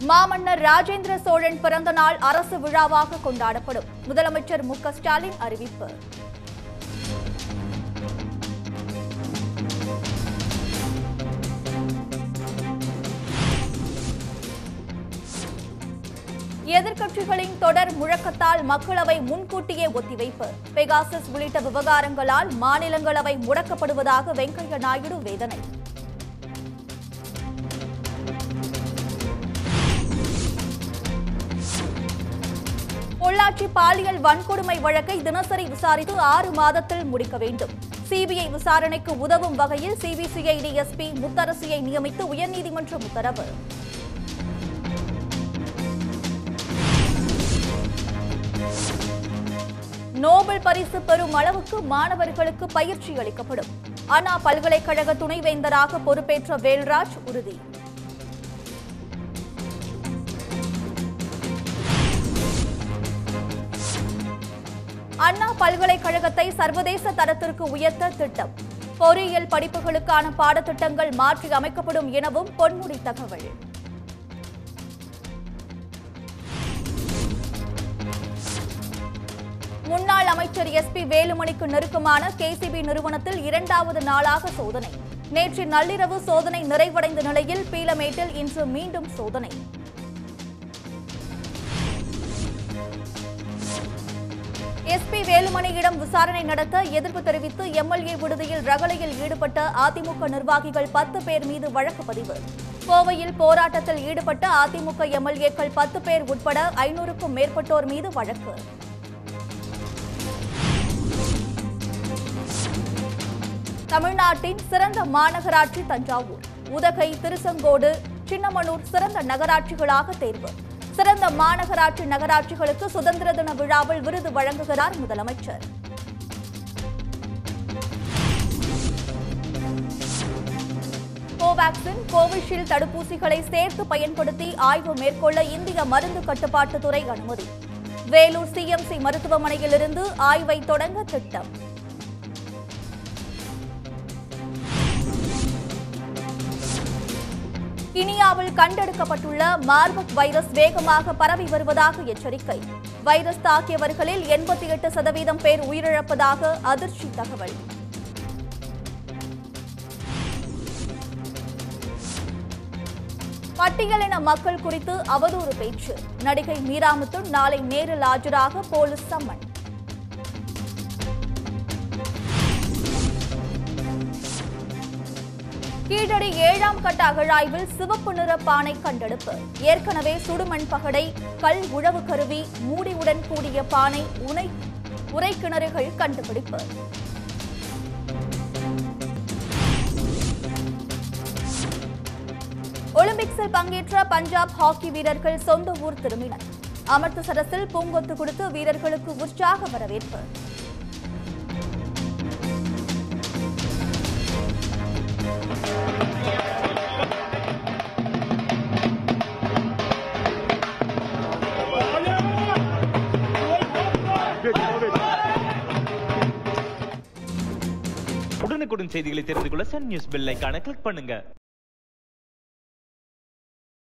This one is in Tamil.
மாமன்னர் ராஜேந்திர சோழன் பிறந்த நாள் அரசு விழாவாக கொண்டாடப்படும். முதலமைச்சர் மு.க.ஸ்டாலின் அறிவிப்பு. எதிர்க்கட்சிகளின் தொடர் முழக்கத்தால் மக்களவை முன்கூட்டியே ஒத்திவைப்பு. பெகாசஸ் உள்ளிட்ட விவகாரங்களால் மாநிலங்களவை முடக்கப்படுவதாக வெங்கையா நாயுடு வேதனை. பொள்ளாச்சி பாலியல் வன்கொடுமை வழக்கை தினசரி விசாரித்து 6 மாதத்தில் முடிக்க வேண்டும். சிபிஐ விசாரணைக்கு உதவும் வகையில் சிபிசிஐடி எஸ்பி முத்தரசியை நியமித்து உயர்நீதிமன்றம் உத்தரவு. நோபல் பரிசு பெறும் அளவுக்கு மாணவர்களுக்கு பயிற்சி அளிக்கப்படும். அண்ணா பல்கலைக்கழக துணைவேந்தராக பொறுப்பேற்ற வேல்ராஜ் உறுதி. அண்ணா பல்கலைக்கழகத்தை சர்வதேச தரத்திற்கு உயர்த்த திட்டம். பொறியியல் படிப்புகளுக்கான பாடத்திட்டங்கள் மாற்றி அமைக்கப்படும் எனவும் பொன்முடி தகவல். முன்னாள் அமைச்சர் எஸ்பி வேலுமணிக்கு நெருக்கமான கேசிபி நிறுவனத்தில் 2வது நாளாக சோதனை. நேற்று நள்ளிரவு சோதனை நிறைவடைந்த நிலையில் பீலமேட்டில் இன்று மீண்டும் சோதனை. எஸ்பி வேலுமணியிடம் விசாரணை நடத்த எதிர்ப்பு தெரிவித்து எம்எல்ஏ விடுதியில் ரகளையில் ஈடுபட்ட அதிமுக நிர்வாகிகள் 10 பேர் மீது வழக்கு பதிவு. கோவையில் போராட்டத்தில் ஈடுபட்ட அதிமுக எம்எல்ஏக்கள் 10 பேர் உட்பட 500க்கும் மேற்பட்டோர் மீது வழக்கு. தமிழ்நாட்டின் சிறந்த மாநகராட்சி தஞ்சாவூர். உதகை, திருச்செங்கோடு, சின்னமனூர் சிறந்த நகராட்சிகளாக தேர்வு. சிறந்த மாநகராட்சி நகராட்சிகளுக்கு சுதந்திர தின விழாவில் விருது வழங்குகிறார் முதலமைச்சர். கோவாக்சின், கோவிஷீல்டு தடுப்பூசிகளை சேர்த்து பயன்படுத்தி ஆய்வு மேற்கொள்ள இந்திய மருந்து கட்டுப்பாட்டுத்துறை அனுமதி. வேலூர் சிஎம்சி மருத்துவமனையிலிருந்து ஆய்வை தொடங்க திட்டம். கினியாவில் கண்டெடுக்கப்பட்டுள்ள மார்பர்க் வைரஸ் வேகமாக பரவி வருவதாக எச்சரிக்கை. வைரஸ் தாக்கியவர்களில் 88% பேர் உயிரிழப்பதாக அதிர்ச்சி தகவல். பட்டியலின மக்கள் குறித்து அவதூறு பேச்சு. நடிகை மீராமுத்து நாளை நேரில் ஆஜராக போலீஸ் சம்மன். கீழடி 7ஆம் கட்ட அகழாய்வில் சிவப்பு நிற பானை கண்டெடுப்பு. ஏற்கனவே சுடுமண் பகடை, கல் உழவு கருவி, மூடியுடன் கூடிய பானை, உரைக்கிணறுகள் கண்டுபிடிப்பு. ஒலிம்பிக்ஸில் பங்கேற்ற பஞ்சாப் ஹாக்கி வீரர்கள் சொந்த ஊர் திரும்பினர். அமிர்தசரஸில் பூங்கொத்து கொடுத்து வீரர்களுக்கு உற்சாக வரவேற்பு. உடனுக்குடன் செய்திகளை தெரிந்து கொள்ள சன் நியூஸ் பெல் ஐகானை கிளிக் பண்ணுங்க.